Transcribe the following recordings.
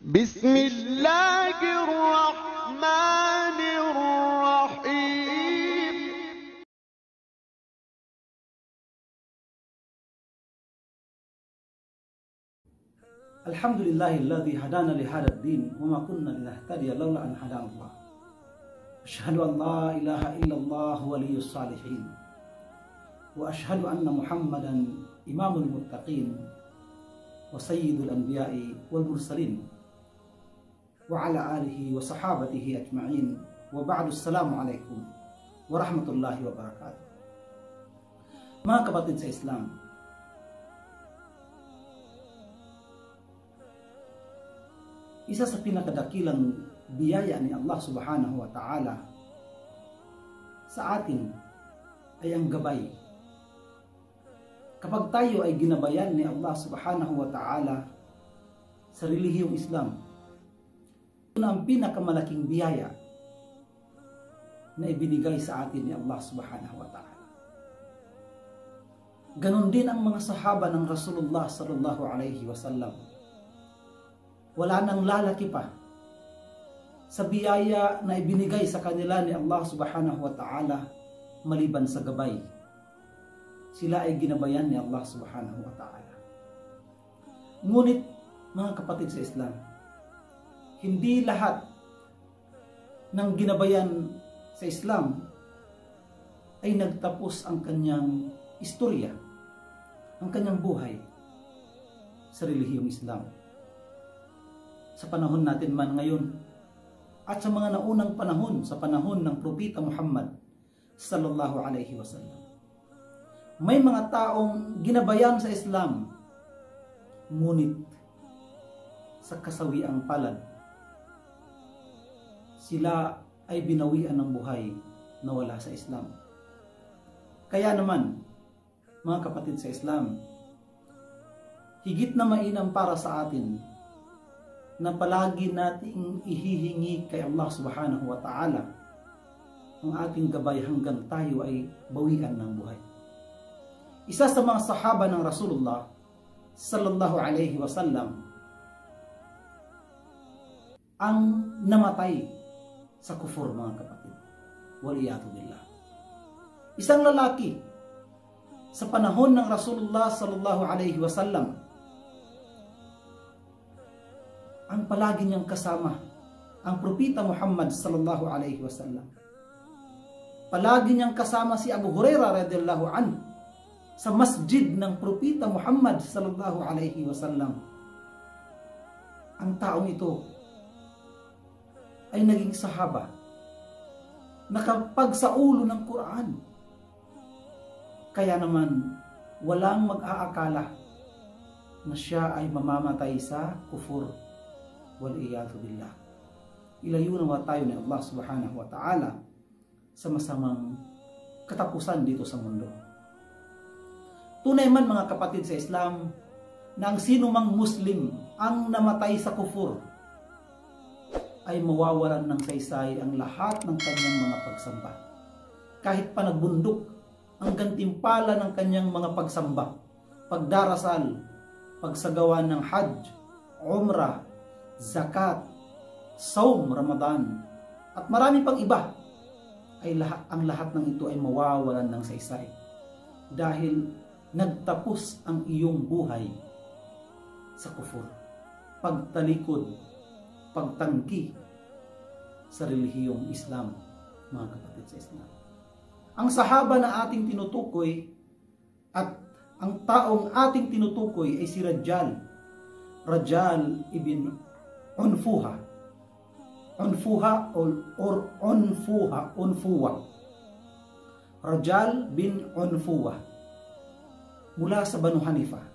بسم الله الرحمن الرحيم الحمد لله الذي هدانا لهذا الدين وما كنا لنهتدي لولا أن هدانا الله أشهد أن لا إله إلا الله ولي الصالحين وأشهد أن محمدا إمام المتقين وسيد الأنبياء والمرسلين وعلى آله وصحابته أجمعين وبعد السلام عليكم warahmatullahi wabarakatuh. Mga kapatid sa Islam, isa sa pinakadakilang biyaya ni Allah subhanahu wa ta'ala sa atin ay ang gabay. Kapag tayo ay ginabayan ni Allah subhanahu wa ta'ala sa relihiyong Islam, ito na ang pinakamalaking biyaya na ibinigay sa atin ni Allah subhanahu wa ta'ala. Ganon din ang mga sahaba ng Rasulullah sallallahu alaihi wasallam. Wala nang lalaki pa sa biyaya na ibinigay sa kanila ni Allah subhanahu wa ta'ala maliban sa gabay. Sila ay ginabayan ni Allah subhanahu wa ta'ala. Ngunit mga kapatid sa Islam, hindi lahat ng ginabayan sa Islam ay nagtapos ang kanyang istorya, ang kanyang buhay sa relihiyong Islam. Sa panahon natin man ngayon at sa mga naunang panahon, sa panahon ng Propeta Muhammad sallallahu alaihi wasallam, may mga taong ginabayan sa Islam, ngunit sa kasawiang palad, sila ay binawian ng buhay na wala sa Islam. Kaya naman, mga kapatid sa Islam, higit na mainam para sa atin na palagi nating ihihingi kay Allah subhanahu wa ta'ala ang ating gabay hanggang tayo ay bawian ng buhay. Isa sa mga sahaba ng Rasulullah sallallahu alaihi wasallam ang namatay sa kufur, mga kapatid. Waliyatu billah. Isang lalaki sa panahon ng Rasulullah sallallahu alaihi wasallam ang palagi niyang kasama ang Propeta Muhammad sallallahu alaihi wasallam. Palagi niyang kasama si Abu Hurairah radhiyallahu anhu sa masjid ng Propeta Muhammad sallallahu alaihi wasallam. Ang taong ito ay naging sahaba, nakapagsaulo ng Quran. Kaya naman walang mag-aakala na siya ay mamamatay sa kufur. Waliyatu billah. Ilayo nawa tayo ni Allah subhanahu wa ta'ala sa masamang katapusan dito sa mundo. Tunay man, mga kapatid sa Islam, na ang sino mang Muslim ang namatay sa kufur ay mawawalan ng saysay ang lahat ng kanyang mga pagsamba. Kahit pa nagbundok ang gantimpala ng kanyang mga pagsamba, pagdarasal, pagsagawa ng Hajj, Umrah, Zakat, Saum, Ramadan, at marami pang iba, ay ang lahat ng ito ay mawawalan ng saysay. Dahil nagtapos ang iyong buhay sa kufur, pagtalikod, pagtangki sa relihiyong Islam, mga kapatid sa Islam. Ang sahaba na ating tinutukoy at ang taong ating tinutukoy ay si Rajal ibn Unfuha. Unfuwa. Rajal bin Unfuwa. Mula sa Banu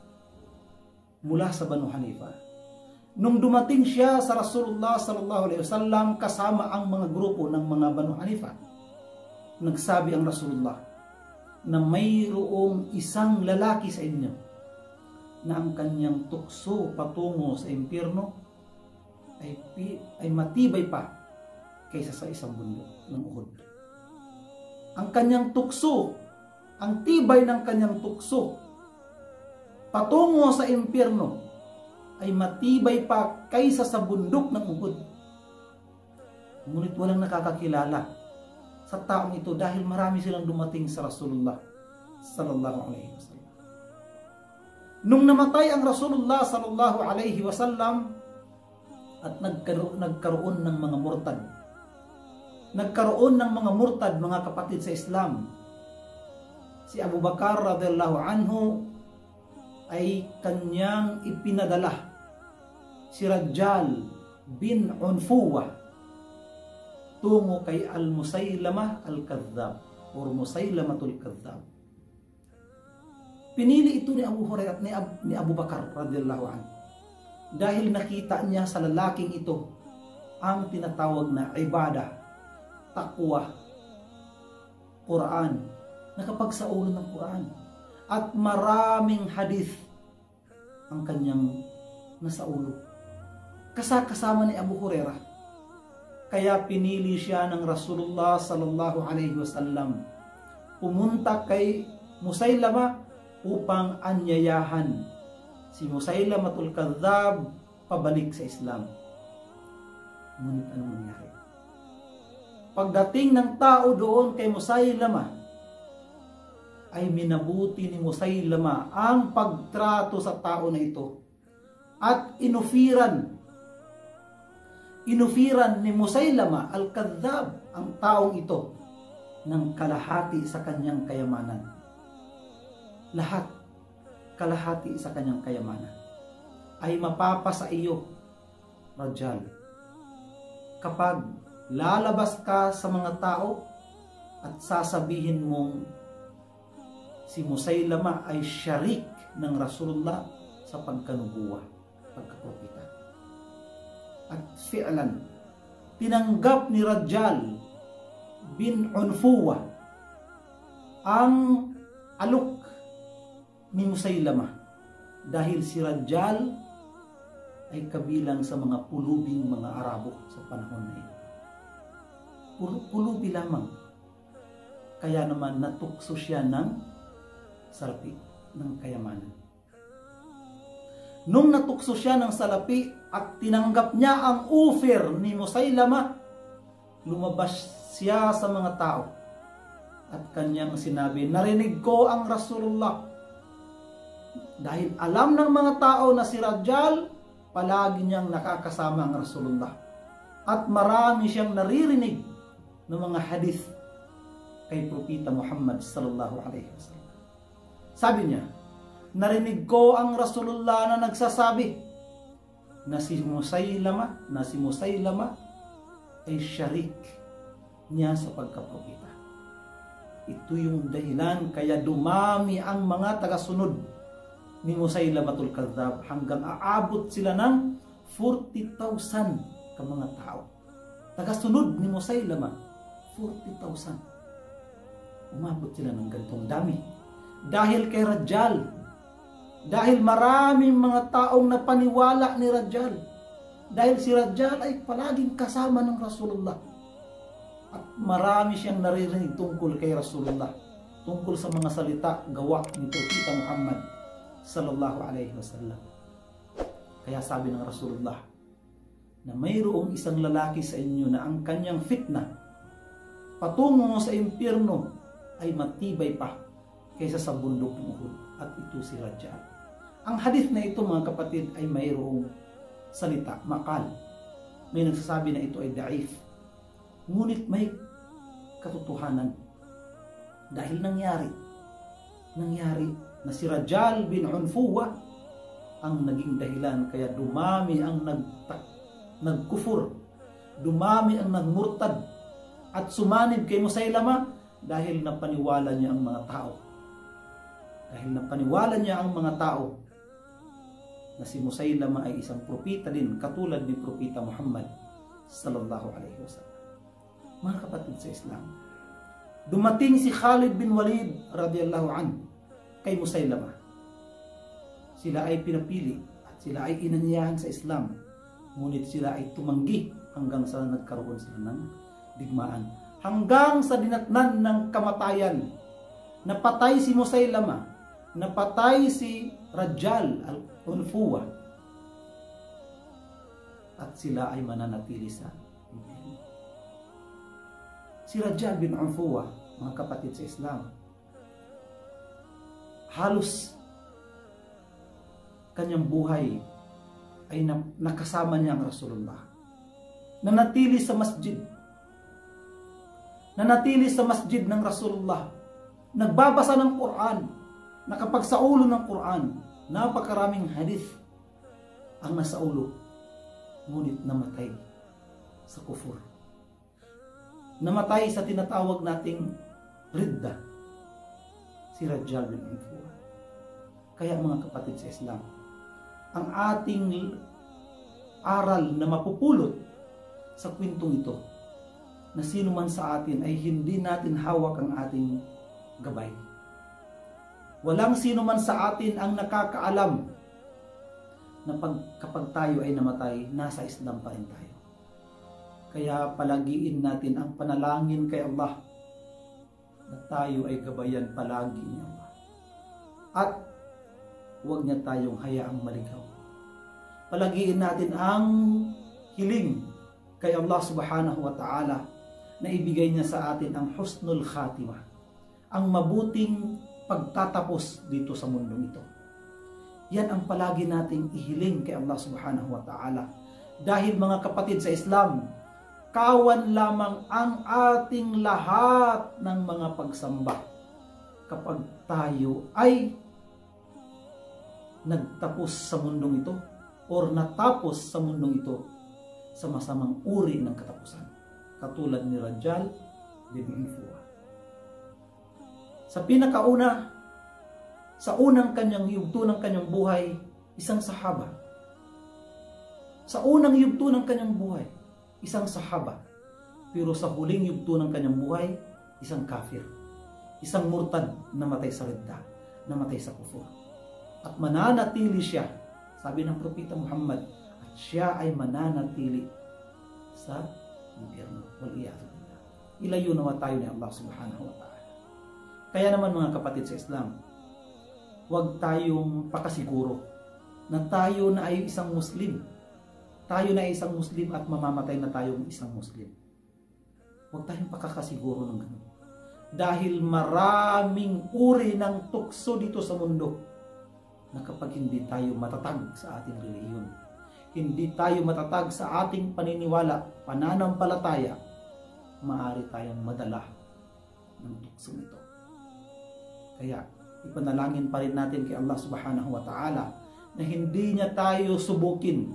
Hanifa. Nung dumating siya sa Rasulullah sallallahu alaihi wasallam kasama ang mga grupo ng mga Banu Hanifa, nagsabi ang Rasulullah na mayroong isang lalaki sa inyo na ang kanyang tukso patungo sa impyerno ay matibay pa kaysa sa isang bundok ng Uhud. Ang kanyang tukso, ang tibay ng kanyang tukso patungo sa impyerno ay matibay pa kaysa sa bundok ng Uhud. Ngunit walang nakakakilala sa taong ito dahil marami silang dumating sa Rasulullah sallallahu alaihi wasallam. Nung namatay ang Rasulullah sallallahu alaihi wasallam at nagkaroon ng mga murtad. Nagkaroon ng mga murtad, mga kapatid sa Islam. Si Abu Bakar radhiyallahu anhu ay kanyang ipinadala si Rajjal bin Unfuwa tungo kay Al-Musaylamah Al-Kadhdhab o Musaylamatul Kadhdhab. Pinili ito ni Abu Hurairah at ni Abu Bakar radhiyallahu anhu dahil nakita niya sa lalaking ito ang tinatawag na ibadah, taqwa, Quran, nakapagsaulo ng Quran at maraming hadith ang kanyang nasaulo. Kasama ni Abu Hurairah. Kaya pinili siya ng Rasulullah sallallahu alaihi wasallam pumunta kay Musaylama upang anyayahan si Musaylamatul Kadhdhab pabalik sa Islam. Ngunit anong nangyari? Pagdating ng tao doon kay Musaylama, ay minabuti ni Musaylama ang pagtrato sa tao na ito at inufiran ni Musaylama Al-Kadhdhab ang taong ito ng kalahati sa kanyang kayamanan. Lahat, kalahati sa kanyang kayamanan ay mapapasa iyo, Rajjal, kapag lalabas ka sa mga tao at sasabihin mong si Musaylama ay syarik ng Rasulullah sa pagkanubuwa, pagkapropeta. At fi'lan, tinanggap ni Rajjal bin Unfuwa ang alok ni Musaylama dahil si Rajjal ay kabilang sa mga pulubing mga Arabo sa panahon na ito. Pulubi lamang. Kaya naman natukso siya ng salapi ng kayamanan. Nung natukso siya ng salapi at tinanggap niya ang offer ni Musaylama, lumabas siya sa mga tao at kanyang sinabi, narinig ko ang Rasulullah. Dahil alam ng mga tao na si Rajjal, palagi niyang nakakasama ang Rasulullah. At marami siyang naririnig ng mga hadith kay Propeta Muhammad sallallahu alaihi wasallam. Sabi niya, narinig ko ang Rasulullah na nagsasabi na si Musaylama ay syarik niya sa pagkapropeta. Ito yung dahilan kaya dumami ang mga tagasunod ni Musaylamatul Kadhdhab hanggang aabot sila ng 40,000 ka mga tao. Tagasunod ni Musaylama, 40,000. Umabot sila ng ganitong dami. Dahil kay Rajjal, dahil maraming mga taong napaniwala ni Rajjal, dahil si Rajjal ay palaging kasama ng Rasulullah at marami siyang naririnig tungkol kay Rasulullah, tungkol sa mga salita gawa ni Propeta Muhammad sallallahu alaihi wasallam. Kaya sabi ng Rasulullah na mayroong isang lalaki sa inyo na ang kanyang fitna patungo sa impyerno ay matibay pa kaysa sa bundok ng Uhud, at ito si Rajjal. Ang hadith na ito, mga kapatid, ay mayroong salita, makal. May nagsasabi na ito ay daif. Ngunit may katotohanan. Dahil nangyari na si Rajjal bin Unfuwa ang naging dahilan kaya dumami ang nagkufur, dumami ang nagmurtad at sumanib kay Musaylama dahil napaniwala niya ang mga tao. Dahil napaniwala niya ang mga tao na si Musaylama ay isang propeta din katulad ni Propeta Muhammad sallallahu alaihi wasallam. Mga kapatid sa Islam, dumating si Khalid bin Walid radhiyallahu anhu kay Musaylama. Sila ay pinapili at sila ay inanyayahan sa Islam, ngunit sila ay tumanggi hanggang sa nagkaroon sila ng digmaan, hanggang sa dinatnan ng kamatayan. Napatay si Musaylama, napatay si Rajjal al-Unfuwa, at sila ay mananatili sa impyerno. Si Rajjal bin Unfuwa, mga kapatid sa Islam, halos kanyang buhay ay nakasama niya ang Rasulullah. Nanatili sa masjid. Nanatili sa masjid ng Rasulullah. Nagbabasa ng Quran. Nakapagsaulo ng Quran. Napakaraming hadith ang nasaulo. Ngunit namatay sa kufur. Namatay sa tinatawag nating ridda. Si Rajjal bin Unfuwa. Kaya mga kapatid sa Islam, ang ating aral na mapupulot sa kwentong ito, na sino man sa atin ay hindi natin hawak ang ating gabay. Walang sino man sa atin ang nakakaalam na kapag tayo ay namatay, nasa Islam pa rin tayo. Kaya palagiin natin ang panalangin kay Allah na tayo ay gabayan palagi ni Allah. At huwag niya tayong hayaang maligaw. Palagiin natin ang hiling kay Allah subhanahu wa ta'ala na ibigay niya sa atin ang husnul khatimah, ang mabuting pagtatapos dito sa mundong ito. Yan ang palagi nating ihiling kay Allah subhanahu wa ta'ala. Dahil mga kapatid sa Islam, kawan lamang ang ating lahat ng mga pagsamba kapag tayo ay nagtapos sa mundong ito or natapos sa mundong ito sa masamang uri ng katapusan, katulad ni Rajjal bin Unfuwa. Sa pinakauna, sa unang kanyang yugto ng kanyang buhay, isang sahaba. Sa unang yugto ng kanyang buhay, isang sahaba. Pero sa huling yugto ng kanyang buhay, isang kafir. Isang murtad na matay sa ridda, na matay sa kufur. At mananatili siya, sabi ng Propeta Muhammad, at siya ay mananatili sa impyerno. Wal-iyadu billah. Ilayo nawa tayo ni Allah subhanahu wa ta'ala. Kaya naman mga kapatid sa Islam, huwag tayong pakasiguro na tayo na ay isang Muslim. Tayo na ay isang Muslim at mamamatay na tayong isang Muslim. Huwag tayong pakakasiguro ng ganun. Dahil maraming uri ng tukso dito sa mundo na kapag hindi tayo matatag sa ating relihiyon, hindi tayo matatag sa ating paniniwala, pananampalataya, maaari tayong madala ng tukso nito. Kaya ipanalangin pa rin natin kay Allah subhanahu wa ta'ala na hindi niya tayo subukin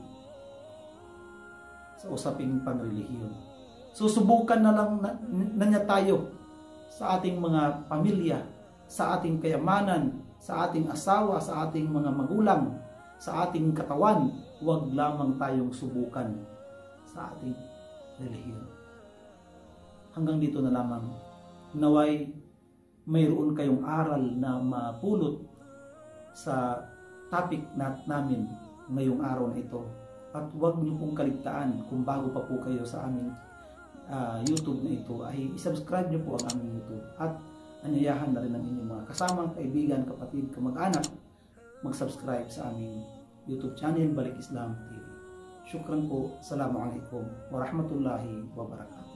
sa usaping panrelihiyon. Susubukan na lang na niya tayo sa ating mga pamilya, sa ating kayamanan, sa ating asawa, sa ating mga magulang, sa ating katawan. Huwag lamang tayong subukan sa ating relihiyon. Hanggang dito na lamang. Naway mayroon kayong aral na mapulot sa topic namin ngayong araw na ito. At huwag niyo pong kaligtaan kung bago pa po kayo sa aming YouTube na ito, ay isubscribe niyo po ang aming YouTube at anyayahan na rin ang inyong mga kasamang, kaibigan, kapatid, kamag-anak mag-subscribe sa aming YouTube channel, Balik Islam TV. Syukran po. Assalamualaikum warahmatullahi wabarakatuh.